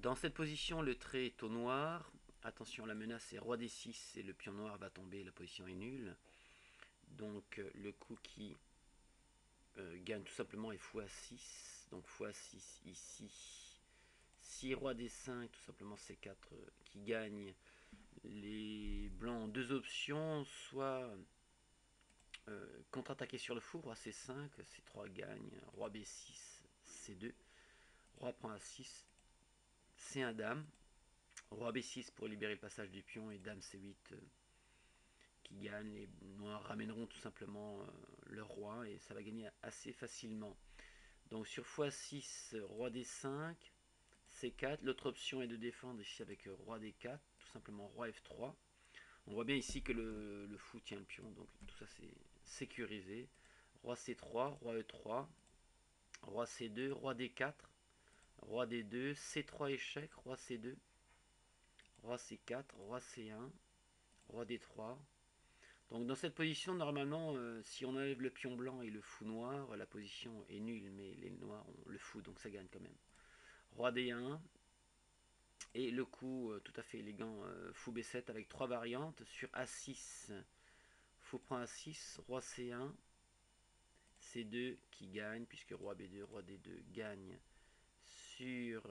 Dans cette position, le trait est au noir. Attention, la menace est roi d6 et le pion noir va tomber, la position est nulle. Donc le coup qui gagne tout simplement est fou a6. Donc fou a6 ici. Si roi d5, tout simplement c4 qui gagne. Les blancs ont deux options, soit contre-attaquer sur le fou, roi c5, c3 gagne, roi b6, c2, roi prend a6, c1 dame, roi b6 pour libérer le passage du pion et dame c8 qui gagne. Les noirs ramèneront tout simplement le roi et ça va gagner assez facilement. Donc sur x6, roi d5, c4. L'autre option est de défendre ici avec roi d4, tout simplement roi f3. On voit bien ici que le fou tient le pion, donc tout ça c'est sécurisé. Roi c3, roi e3, roi c2, roi d4, roi d2, c3 échec, roi c2, roi c4, roi c1, roi d3. Donc dans cette position, normalement, si on enlève le pion blanc et le fou noir, la position est nulle, mais les noirs ont le fou, donc ça gagne quand même. Roi d1, et le coup tout à fait élégant, fou b7 avec trois variantes sur a6. Fou prend a6, roi c1, c2 qui gagne, puisque roi b2, roi d2 gagne sur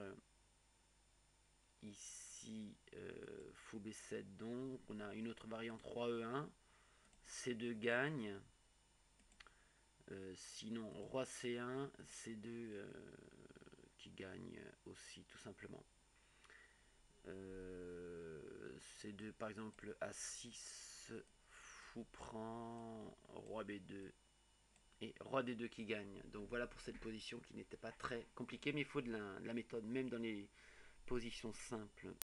ici fou b7. Donc on a une autre variante, roi e1, c2 gagne. Sinon roi c1, c2 qui gagne aussi tout simplement. C2 par exemple a6, fou prend, roi b2 et roi d2 qui gagne. Donc voilà pour cette position qui n'était pas très compliquée, mais il faut de la méthode même dans les positions simples.